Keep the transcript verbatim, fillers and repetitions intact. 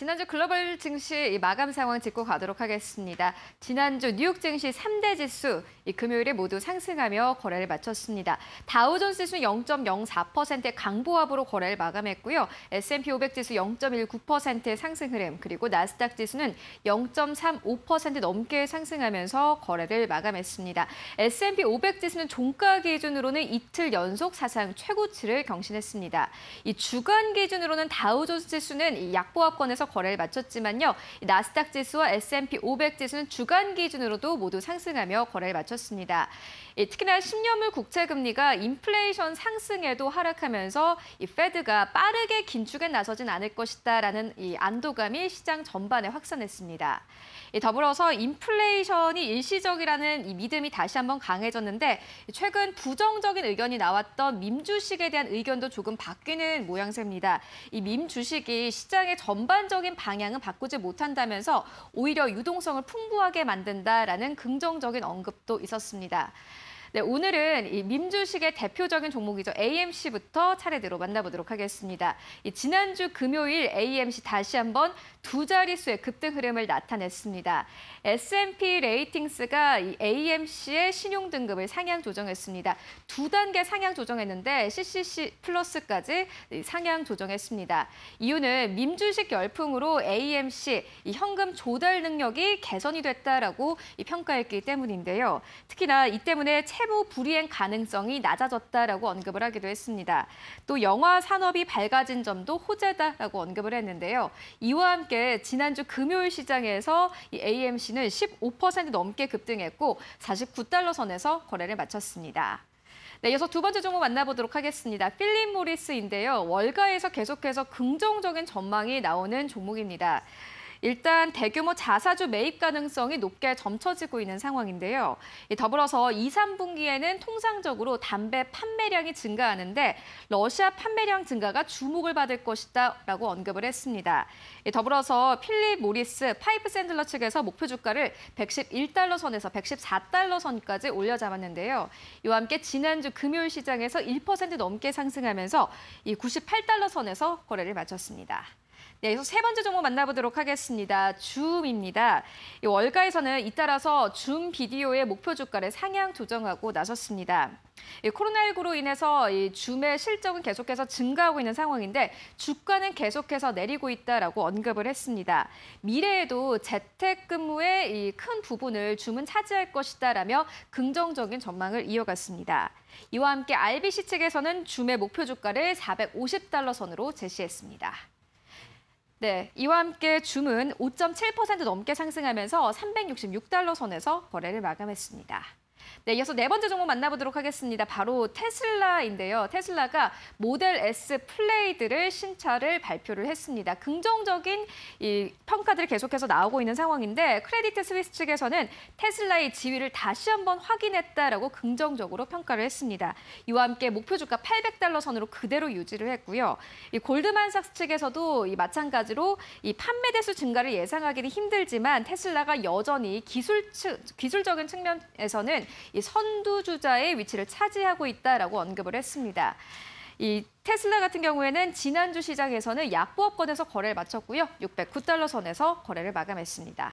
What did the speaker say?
지난주 글로벌 증시 마감 상황 짚고 가도록 하겠습니다. 지난주 뉴욕 증시 삼 대 지수 이 금요일에 모두 상승하며 거래를 마쳤습니다. 다우존스 지수 영 점 영사 퍼센트의 강보합으로 거래를 마감했고요. 에스 앤 피 오백 지수 영 점 일구 퍼센트의 상승 흐름, 그리고 나스닥 지수는 영 점 삼오 퍼센트 넘게 상승하면서 거래를 마감했습니다. 에스 앤 피 오백 지수는 종가 기준으로는 이틀 연속 사상 최고치를 경신했습니다. 이 주간 기준으로는 다우존스 지수는 이 약보합권에서 거래를 마쳤지만요. 나스닥 지수와 에스 앤 피 오백 지수는 주간 기준으로도 모두 상승하며 거래를 마쳤습니다. 특히나 십 년물 국채 금리가 인플레이션 상승에도 하락하면서 이 페드가 빠르게 긴축에 나서진 않을 것이다라는 이 안도감이 시장 전반에 확산했습니다. 더불어서 인플레이션이 일시적이라는 이 믿음이 다시 한번 강해졌는데, 최근 부정적인 의견이 나왔던 밈 주식에 대한 의견도 조금 바뀌는 모양새입니다. 이 밈 주식이 시장의 전반적인 방향은 바꾸지 못한다면서 오히려 유동성을 풍부하게 만든다라는 긍정적인 언급도 있었습니다. 네, 오늘은 이 밈 주식의 대표적인 종목이죠. 에이 엠 씨부터 차례대로 만나보도록 하겠습니다. 이 지난주 금요일 에이 엠 씨 다시 한번 두 자릿수의 급등 흐름을 나타냈습니다. 에스 앤 피 레이팅스가 이 에이 엠 씨의 신용 등급을 상향 조정했습니다. 두 단계 상향 조정했는데 씨 씨 씨 플러스까지 상향 조정했습니다. 이유는 밈 주식 열풍으로 에이 엠 씨 이 현금 조달 능력이 개선이 됐다라고 이 평가했기 때문인데요. 특히나 이 때문에 채무 불이행 가능성이 낮아졌다라고 언급을 하기도 했습니다. 또 영화 산업이 밝아진 점도 호재다라고 언급을 했는데요. 이와 함께 지난주 금요일 시장에서 이 에이 엠 씨는 십오 퍼센트 넘게 급등했고 사십구 달러 선에서 거래를 마쳤습니다. 네, 이어서 두 번째 종목 만나보도록 하겠습니다. 필립 모리스인데요. 월가에서 계속해서 긍정적인 전망이 나오는 종목입니다. 일단 대규모 자사주 매입 가능성이 높게 점쳐지고 있는 상황인데요. 더불어서 이, 삼 분기에는 통상적으로 담배 판매량이 증가하는데 러시아 판매량 증가가 주목을 받을 것이다라고 언급을 했습니다. 더불어서 필립 모리스 파이프 샌들러 측에서 목표 주가를 백십일 달러 선에서 백십사 달러 선까지 올려잡았는데요. 이와 함께 지난주 금요일 시장에서 일 퍼센트 넘게 상승하면서 이 구십팔 달러 선에서 거래를 마쳤습니다. 네, 그래서 세 번째 종목 만나보도록 하겠습니다. 줌입니다. 이 월가에서는 잇따라서 줌 비디오의 목표 주가를 상향 조정하고 나섰습니다. 이 코로나십구로 인해서 이 줌의 실적은 계속해서 증가하고 있는 상황인데 주가는 계속해서 내리고 있다라고 언급을 했습니다. 미래에도 재택근무의 이 큰 부분을 줌은 차지할 것이다라며 긍정적인 전망을 이어갔습니다. 이와 함께 알 비 씨 측에서는 줌의 목표 주가를 사백오십 달러 선으로 제시했습니다. 네, 이와 함께 줌은 오 점 칠 퍼센트 넘게 상승하면서 삼백육십육 달러 선에서 거래를 마감했습니다. 네, 이어서 네 번째 종목 만나보도록 하겠습니다. 바로 테슬라인데요. 테슬라가 모델 S 플레이드를 신차를 발표를 했습니다. 긍정적인 이 평가들이 계속해서 나오고 있는 상황인데 크레디트 스위스 측에서는 테슬라의 지위를 다시 한번 확인했다라고 긍정적으로 평가를 했습니다. 이와 함께 목표 주가 팔백 달러 선으로 그대로 유지를 했고요. 이 골드만삭스 측에서도 이 마찬가지로 이 판매 대수 증가를 예상하기는 힘들지만 테슬라가 여전히 기술 측, 기술적인 측면에서는 이 선두주자의 위치를 차지하고 있다라고 언급을 했습니다. 이 테슬라 같은 경우에는 지난주 시장에서는 약보합권에서 거래를 마쳤고요. 육백구 달러 선에서 거래를 마감했습니다.